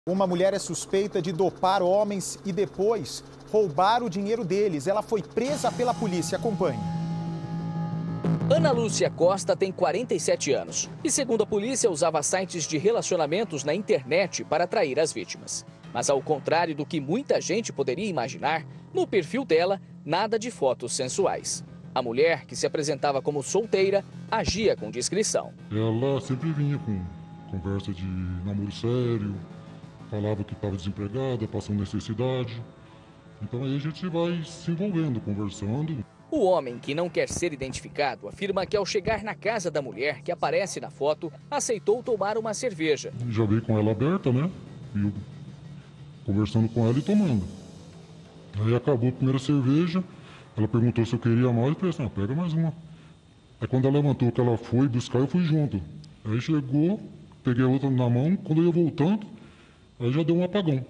Uma mulher é suspeita de dopar homens e depois roubar o dinheiro deles. Ela foi presa pela polícia. Acompanhe. Ana Lúcia Costa tem 47 anos e, segundo a polícia, usava sites de relacionamentos na internet para atrair as vítimas. Mas, ao contrário do que muita gente poderia imaginar, no perfil dela, nada de fotos sensuais. A mulher, que se apresentava como solteira, agia com discrição. Ela sempre vinha com conversa de namoro sério, falava que estava desempregada, passando necessidade. Então aí a gente vai se envolvendo, conversando. O homem, que não quer ser identificado, afirma que ao chegar na casa da mulher que aparece na foto, aceitou tomar uma cerveja. Já veio com ela aberta, né? E eu conversando com ela e tomando. Aí acabou a primeira cerveja, ela perguntou se eu queria mais, eu falei assim, pega mais uma. Aí quando ela levantou que ela foi buscar, eu fui junto. Aí chegou, peguei a outra na mão, quando eu ia voltando, aí já deu um apagão.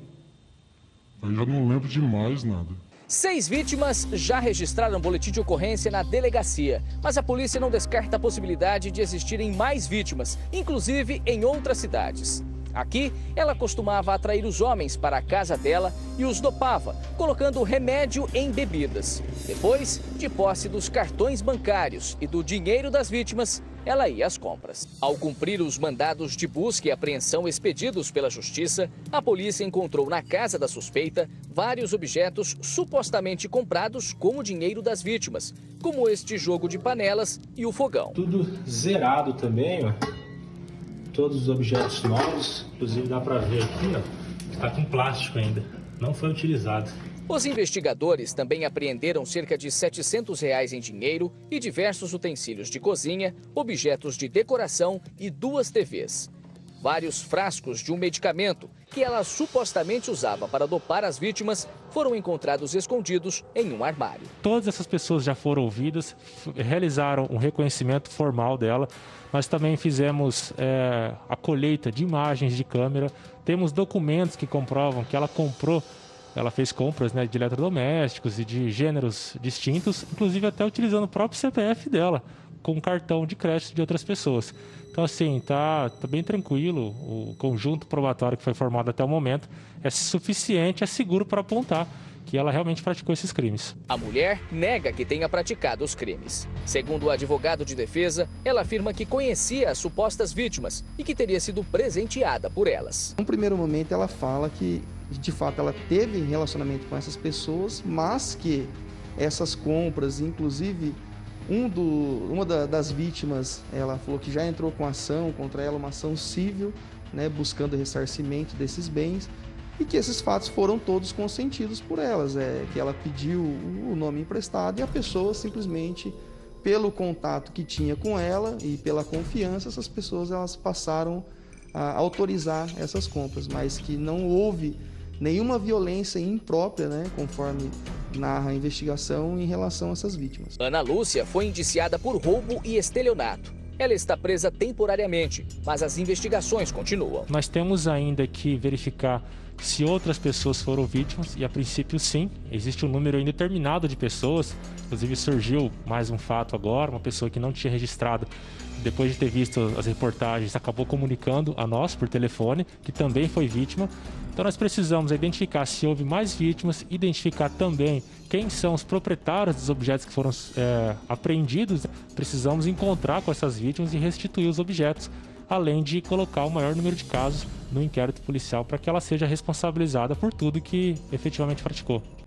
Aí já não lembro de mais nada. 6 vítimas já registraram boletim de ocorrência na delegacia, mas a polícia não descarta a possibilidade de existirem mais vítimas, inclusive em outras cidades. Aqui, ela costumava atrair os homens para a casa dela e os dopava, colocando remédio em bebidas. Depois, de posse dos cartões bancários e do dinheiro das vítimas, ela ia às compras. Ao cumprir os mandados de busca e apreensão expedidos pela Justiça, a polícia encontrou na casa da suspeita vários objetos supostamente comprados com o dinheiro das vítimas, como este jogo de panelas e o fogão. Tudo zerado também, ó. Todos os objetos novos, inclusive dá para ver aqui, ó, que está com plástico ainda, não foi utilizado. Os investigadores também apreenderam cerca de R$ 700 em dinheiro e diversos utensílios de cozinha, objetos de decoração e 2 TVs. Vários frascos de um medicamento que ela supostamente usava para dopar as vítimas foram encontrados escondidos em um armário. Todas essas pessoas já foram ouvidas, realizaram um reconhecimento formal dela. Nós também fizemos a colheita de imagens de câmera. Temos documentos que comprovam que ela comprou, ela fez compras, né, de eletrodomésticos e de gêneros distintos, inclusive até utilizando o próprio CPF dela, com cartão de crédito de outras pessoas. Então, assim, tá bem tranquilo. O conjunto probatório que foi formado até o momento é suficiente, é seguro para apontar que ela realmente praticou esses crimes. A mulher nega que tenha praticado os crimes. Segundo o advogado de defesa, ela afirma que conhecia as supostas vítimas e que teria sido presenteada por elas. No primeiro momento, ela fala que, de fato, ela teve relacionamento com essas pessoas, mas que essas compras, inclusive uma das vítimas, ela falou que já entrou com ação contra ela, uma ação civil, né, buscando ressarcimento desses bens, e que esses fatos foram todos consentidos por elas, que ela pediu o nome emprestado e a pessoa simplesmente, pelo contato que tinha com ela e pela confiança, essas pessoas elas passaram a autorizar essas compras, mas que não houve nenhuma violência imprópria, né, conforme narra a investigação, em relação a essas vítimas. Ana Lúcia foi indiciada por roubo e estelionato. Ela está presa temporariamente, mas as investigações continuam. Nós temos ainda que verificar se outras pessoas foram vítimas, e a princípio sim, existe um número indeterminado de pessoas. Inclusive surgiu mais um fato agora, uma pessoa que não tinha registrado, depois de ter visto as reportagens, acabou comunicando a nós por telefone, que também foi vítima. Então nós precisamos identificar se houve mais vítimas, identificar também quem são os proprietários dos objetos que foram apreendidos. Precisamos encontrar com essas vítimas e restituir os objetos, além de colocar o maior número de casos no inquérito policial para que ela seja responsabilizada por tudo que efetivamente praticou.